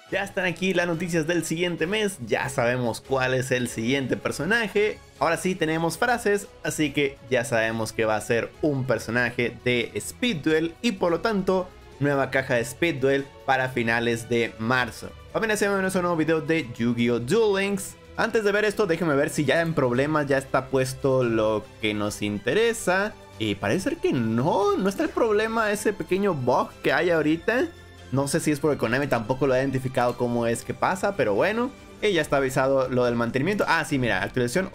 Ya están aquí las noticias del siguiente mes, ya sabemos cuál es el siguiente personaje. Ahora sí tenemos frases, así que ya sabemos que va a ser un personaje de Speed Duel y por lo tanto nueva caja de Speed Duel para finales de marzo. Apenas se ve nuestro nuevo video de Yu-Gi-Oh! Duel Links. Antes de ver esto, déjenme ver si ya en problemas ya está puesto lo que nos interesa. Y parece ser que no está el problema, ese pequeño bug que hay ahorita. No sé si es porque Konami tampoco lo ha identificado cómo es que pasa, pero bueno. Y ya está avisado lo del mantenimiento. Ah, sí, mira, actualización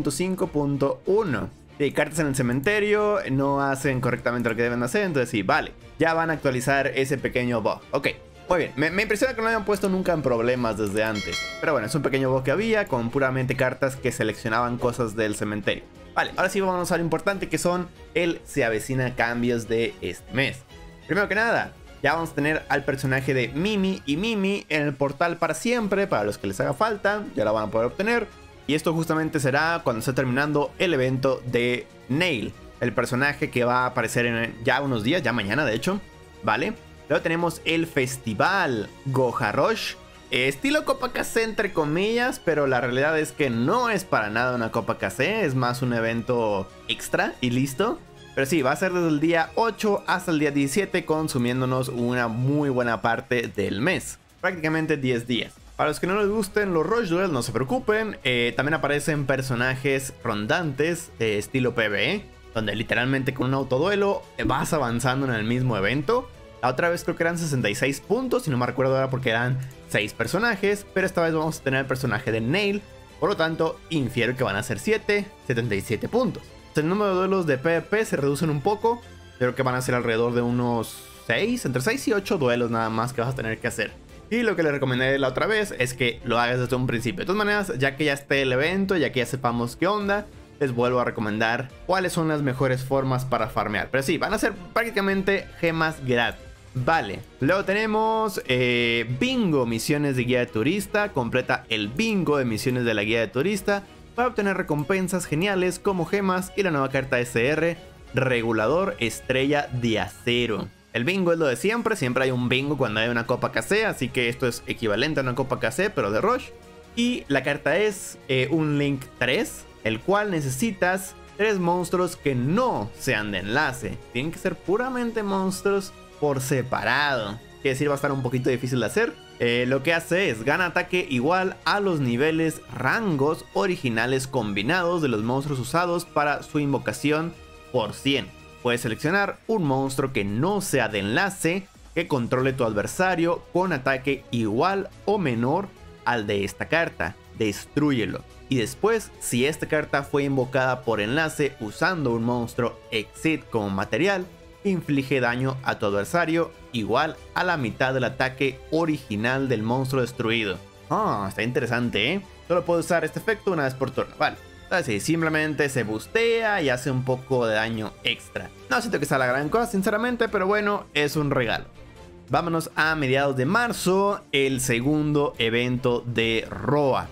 8.5.1. Sí, cartas en el cementerio no hacen correctamente lo que deben hacer, entonces sí, vale. Ya van a actualizar ese pequeño bug. Ok, muy bien. Me impresiona que no lo hayan puesto nunca en problemas desde antes. Pero bueno, es un pequeño bug que había con puramente cartas que seleccionaban cosas del cementerio. Vale, ahora sí vamos a lo importante que son el se avecina cambios de este mes. Primero que nada, ya vamos a tener al personaje de Mimi y Mimi en el portal para siempre, para los que les haga falta, ya la van a poder obtener. Y esto justamente será cuando esté terminando el evento de Nail, el personaje que va a aparecer en ya unos días, ya mañana de hecho, ¿vale? Luego tenemos el festival Goharosh, estilo Copa KC entre comillas, pero la realidad es que no es para nada una Copa KC, es más un evento extra y listo. Pero sí, va a ser desde el día 8 hasta el día 17, consumiéndonos una muy buena parte del mes. Prácticamente 10 días. Para los que no les gusten los Rush Duel, no se preocupen. También aparecen personajes rondantes estilo PvE, donde literalmente con un autoduelo vas avanzando en el mismo evento. La otra vez creo que eran 66 puntos, si no me recuerdo ahora porque eran 6 personajes. Pero esta vez vamos a tener el personaje de Nail. Por lo tanto, infiero que van a ser 77 puntos. El número de duelos de PvP se reducen un poco. Creo que van a ser alrededor de unos 6, entre 6 y 8 duelos nada más que vas a tener que hacer. Y lo que les recomendé la otra vez es que lo hagas desde un principio. De todas maneras, ya que ya esté el evento, ya que ya sepamos qué onda, les vuelvo a recomendar cuáles son las mejores formas para farmear. Pero sí, van a ser prácticamente gemas gratis. Vale, luego tenemos bingo, misiones de guía de turista. Completa el bingo de misiones de la guía de turista para obtener recompensas geniales como gemas y la nueva carta SR, Regulador Estrella de Acero. El bingo es lo de siempre hay un bingo cuando hay una Copa KC, así que esto es equivalente a una Copa KC pero de Rush. Y la carta es un Link 3, el cual necesitas 3 monstruos que no sean de enlace. Tienen que ser puramente monstruos por separado. Quiere decir, va a estar un poquito difícil de hacer. Lo que hace es gana ataque igual a los niveles rangos originales combinados de los monstruos usados para su invocación por 100. Puedes seleccionar un monstruo que no sea de enlace, que controle tu adversario con ataque igual o menor al de esta carta. Destrúyelo. Y después, si esta carta fue invocada por enlace usando un monstruo Exit como material, inflige daño a tu adversario igual a la mitad del ataque original del monstruo destruido. Está interesante, ¿eh? Solo puedo usar este efecto una vez por turno, vale. Así, simplemente se bustea y hace un poco de daño extra. No siento que sea la gran cosa, sinceramente, pero bueno, es un regalo. Vámonos a mediados de marzo, el segundo evento de Roa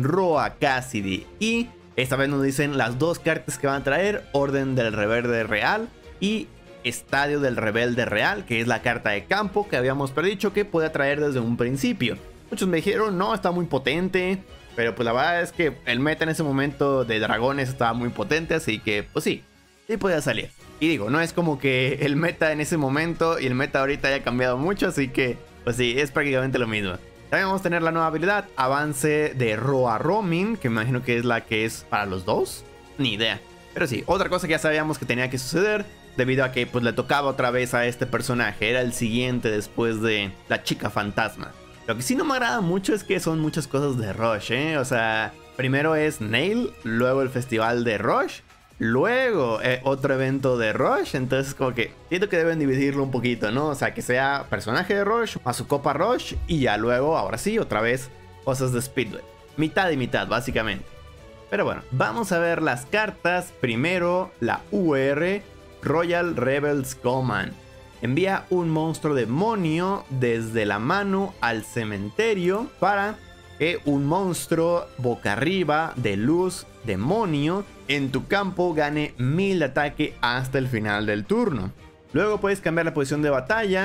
Cassidy. Y esta vez nos dicen las dos cartas que van a traer: Orden del Rebelde Real y Estadio del Rebelde Real, que es la carta de campo que habíamos predicho que puede traer desde un principio. Muchos me dijeron, no, está muy potente. Pero pues la verdad es que el meta en ese momento de dragones estaba muy potente, así que pues sí podía salir. Y digo, no es como que el meta en ese momento y el meta ahorita haya cambiado mucho, así que pues sí, es prácticamente lo mismo. También vamos a tener la nueva habilidad, avance de Roa Roaming, que me imagino que es la que es para los dos. Ni idea. Pero sí, otra cosa que ya sabíamos que tenía que suceder, debido a que pues le tocaba otra vez a este personaje, era el siguiente después de la chica fantasma. Lo que sí no me agrada mucho es que son muchas cosas de Rush, ¿eh? O sea, primero es Nail, luego el festival de Rush, luego otro evento de Rush. Entonces como que siento que deben dividirlo un poquito, ¿no? O sea, que sea personaje de Rush, a su copa Rush y ya luego, ahora sí, otra vez cosas de Speed Duel. Mitad y mitad, básicamente. Pero bueno, vamos a ver las cartas. Primero, la UR, Royal Rebels Command. Envía un monstruo demonio desde la mano al cementerio para que un monstruo boca arriba de luz demonio en tu campo gane 1000 de ataque hasta el final del turno. Luego puedes cambiar la posición de batalla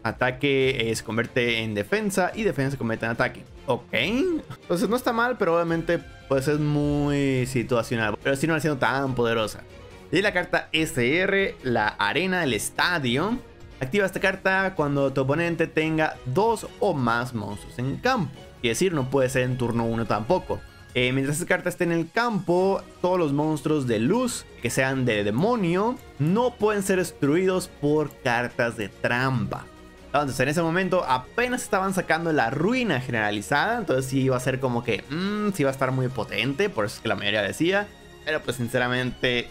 Ataque se convierte en defensa y defensa se convierte en ataque. Ok. Entonces no está mal, pero obviamente pues es muy situacional. Pero sí no va siendo tan poderosa. Y la carta SR, la arena del estadio. Activa esta carta cuando tu oponente tenga 2 o más monstruos en campo. Quiere decir, no puede ser en turno 1 tampoco. Mientras esta carta esté en el campo, todos los monstruos de luz que sean de demonio no pueden ser destruidos por cartas de trampa. Entonces en ese momento apenas estaban sacando la ruina generalizada. Entonces sí iba a ser como que sí iba a estar muy potente. Por eso es que la mayoría decía. Pero pues sinceramente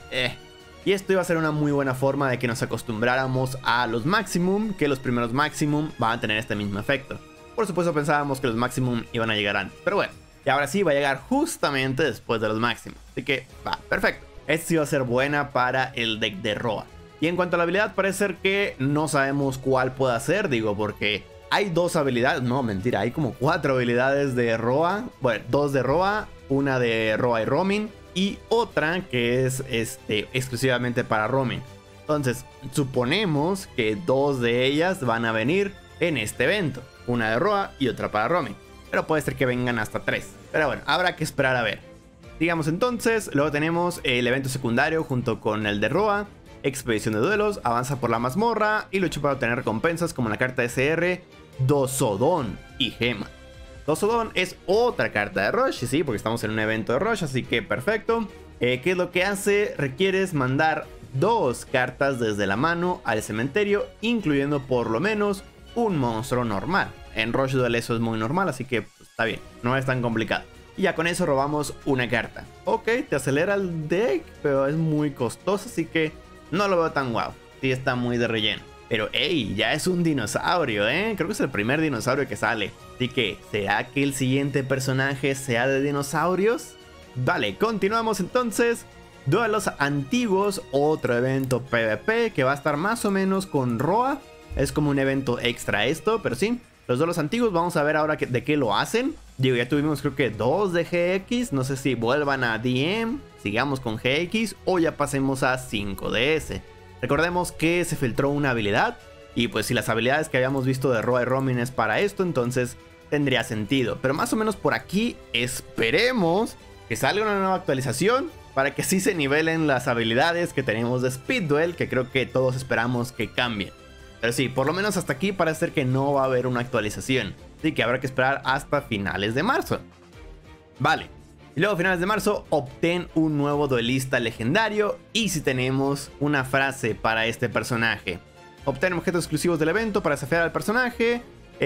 Y esto iba a ser una muy buena forma de que nos acostumbráramos a los Maximum. Que los primeros Maximum van a tener este mismo efecto. Por supuesto pensábamos que los Maximum iban a llegar antes. Pero bueno, y ahora sí va a llegar justamente después de los Maximum. Así que va, perfecto. Esta sí va a ser buena para el deck de Roa. Y en cuanto a la habilidad, parece ser que no sabemos cuál pueda ser. Digo, porque hay 2 habilidades. No, mentira, hay como 4 habilidades de Roa. Bueno, 2 de Roa, una de Roa y Roaming y otra que es exclusivamente para Roaming. Entonces, suponemos que 2 de ellas van a venir en este evento. Una de Roa y otra para Roaming. Pero puede ser que vengan hasta 3. Pero bueno, habrá que esperar a ver. Digamos entonces, luego tenemos el evento secundario junto con el de Roa. Expedición de duelos, avanza por la mazmorra y lucha para obtener recompensas como la carta SR, Dosodon y Gema. Dosodon es otra carta de Rush, sí, porque estamos en un evento de Rush, así que perfecto. ¿Qué es lo que hace? Requieres mandar 2 cartas desde la mano al cementerio, incluyendo por lo menos un monstruo normal. En Rush Duel eso es muy normal, así que pues, está bien, no es tan complicado. Y ya con eso robamos una carta. Ok, te acelera el deck, pero es muy costoso, así que no lo veo tan guau. Sí está muy de relleno. Pero hey, ya es un dinosaurio, creo que es el primer dinosaurio que sale. Así que, ¿será que el siguiente personaje sea de dinosaurios? Vale, continuamos entonces. Duelos antiguos, otro evento PvP que va a estar más o menos con Roa. Es como un evento extra esto, pero sí. Los duelos antiguos, vamos a ver ahora de qué lo hacen. Digo, ya tuvimos creo que 2 de GX. No sé si vuelvan a DM, sigamos con GX o ya pasemos a 5DS. Recordemos que se filtró una habilidad. Y pues si las habilidades que habíamos visto de Roa y Roaming es para esto, entonces tendría sentido. Pero más o menos por aquí esperemos que salga una nueva actualización para que sí se nivelen las habilidades que tenemos de Speed Duel, que creo que todos esperamos que cambien. Pero sí, por lo menos hasta aquí parece ser que no va a haber una actualización. Así que habrá que esperar hasta finales de marzo. Vale. Y luego a finales de marzo obtén un nuevo duelista legendario. Y si tenemos una frase para este personaje. Obtén objetos exclusivos del evento para desafiar al personaje.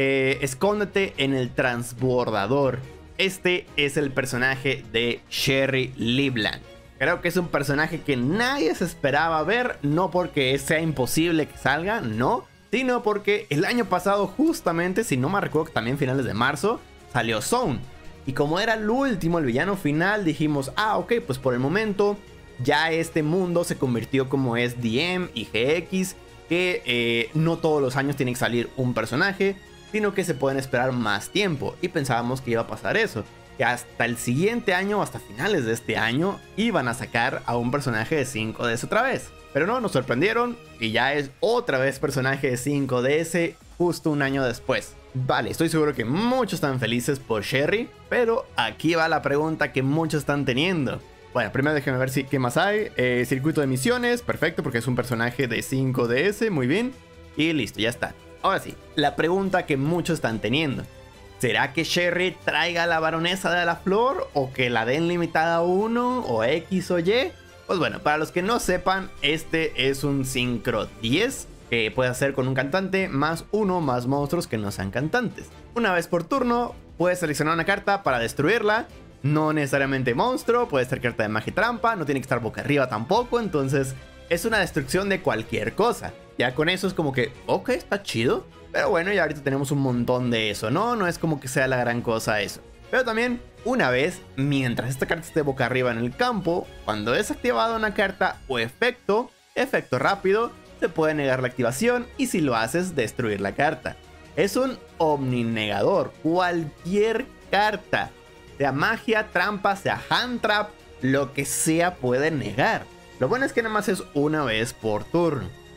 Escóndete en el transbordador. Este es el personaje de Sherry Livland. Creo que es un personaje que nadie se esperaba ver, no porque sea imposible que salga, no, sino porque el año pasado justamente, si no me recuerdo, también finales de marzo, salió Zone. Y como era el último, el villano final, dijimos, ok, pues por el momento ya este mundo se convirtió como es DM y GX, que no todos los años tiene que salir un personaje, sino que se pueden esperar más tiempo. Y pensábamos que iba a pasar eso. Que hasta el siguiente año, hasta finales de este año, iban a sacar a un personaje de 5DS otra vez. Pero no, nos sorprendieron y ya es otra vez personaje de 5DS justo un año después. Vale, estoy seguro que muchos están felices por Sherry, pero aquí va la pregunta que muchos están teniendo. Bueno, primero déjenme ver qué más hay. Circuito de misiones, perfecto, porque es un personaje de 5DS, muy bien. Y listo, ya está. Ahora sí, la pregunta que muchos están teniendo. ¿Será que Sherry traiga a la baronesa de la flor? ¿O que la den limitada a 1? ¿O X o Y? Pues bueno, para los que no sepan, este es un Synchro 10 que puedes hacer con un cantante más 1 más monstruos que no sean cantantes. Una vez por turno, puedes seleccionar una carta para destruirla. No necesariamente monstruo, puede ser carta de magia y trampa, no tiene que estar boca arriba tampoco. Entonces es una destrucción de cualquier cosa. Ya con eso es como que, ok, está chido. Pero bueno, ya ahorita tenemos un montón de eso, ¿no? No es como que sea la gran cosa eso. Pero también, una vez, mientras esta carta esté boca arriba en el campo, cuando es activada una carta o efecto rápido, te puede negar la activación y si lo haces, destruir la carta. Es un omninegador. Cualquier carta, sea magia, trampa, sea hand trap, lo que sea puede negar. Lo bueno es que nada más es una vez por turno.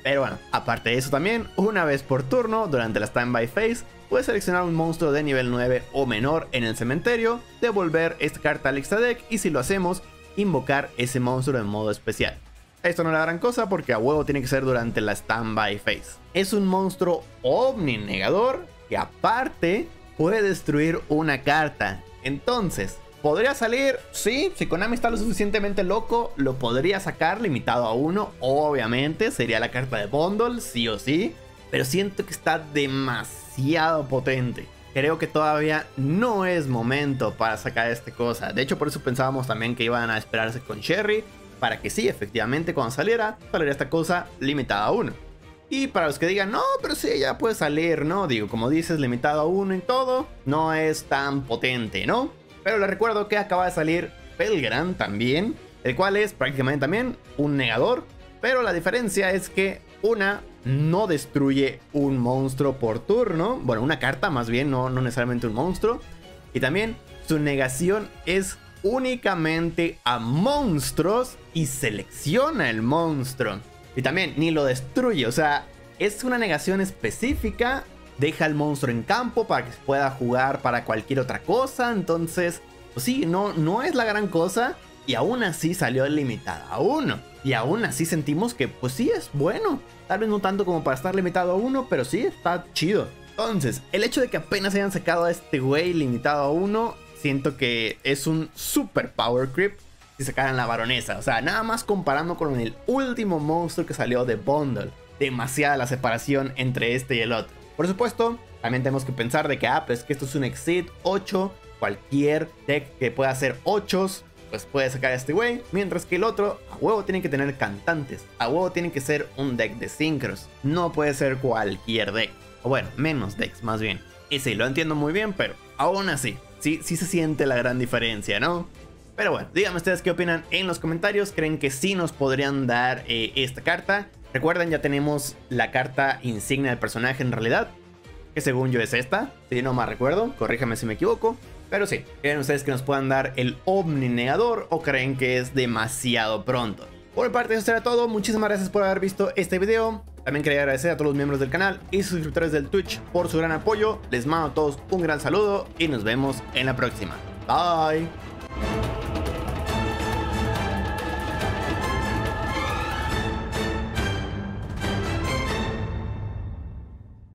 Pero bueno, aparte de eso también, una vez por turno, durante la Standby Phase, puedes seleccionar un monstruo de nivel 9 o menor en el cementerio, devolver esta carta al extra deck y si lo hacemos, invocar ese monstruo en modo especial. Esto no es la gran cosa porque a huevo tiene que ser durante la Standby Phase. Es un monstruo Omni Negador que aparte puede destruir una carta. Entonces, ¿podría salir? Sí, si Konami está lo suficientemente loco, lo podría sacar limitado a 1. Obviamente, sería la carta de bundle, sí o sí. Pero siento que está demasiado potente. Creo que todavía no es momento para sacar esta cosa. De hecho, por eso pensábamos también que iban a esperarse con Cherry, para que sí, efectivamente, cuando saliera esta cosa limitada a 1. Y para los que digan, no, pero sí, ya puede salir, ¿no? Digo, como dices, limitado a 1 y todo, no es tan potente, ¿no? Pero les recuerdo que acaba de salir Pelgran también, el cual es prácticamente también un negador. Pero la diferencia es que una no destruye un monstruo por turno. Bueno, una carta más bien, no necesariamente un monstruo. Y también su negación es únicamente a monstruos y selecciona el monstruo. Y también ni lo destruye, o sea, es una negación específica. Deja al monstruo en campo para que se pueda jugar para cualquier otra cosa. Entonces, pues sí, no es la gran cosa. Y aún así salió limitada a 1. Y aún así sentimos que pues sí es bueno. Tal vez no tanto como para estar limitado a 1, pero sí está chido. Entonces, el hecho de que apenas hayan sacado a este güey limitado a 1, siento que es un super power creep si sacaran la baronesa. O sea, nada más comparando con el último monstruo que salió de bundle. Demasiada la separación entre este y el otro. Por supuesto, también tenemos que pensar de que, pues que esto es un Exceed 8. Cualquier deck que pueda hacer 8s, pues puede sacar a este güey. Mientras que el otro, a huevo tiene que tener cantantes. A huevo tiene que ser un deck de Synchros. No puede ser cualquier deck. O bueno, menos decks más bien. Y sí, lo entiendo muy bien, pero aún así, sí se siente la gran diferencia, ¿no? Pero bueno, díganme ustedes qué opinan en los comentarios. ¿Creen que sí nos podrían dar esta carta? Recuerden, ya tenemos la carta insignia del personaje en realidad, que según yo es esta, si no mal recuerdo, corríjame si me equivoco. Pero sí, ¿creen ustedes que nos puedan dar el Omni Negador o creen que es demasiado pronto? Por mi parte eso será todo, muchísimas gracias por haber visto este video. También quería agradecer a todos los miembros del canal y suscriptores del Twitch por su gran apoyo. Les mando a todos un gran saludo y nos vemos en la próxima. Bye.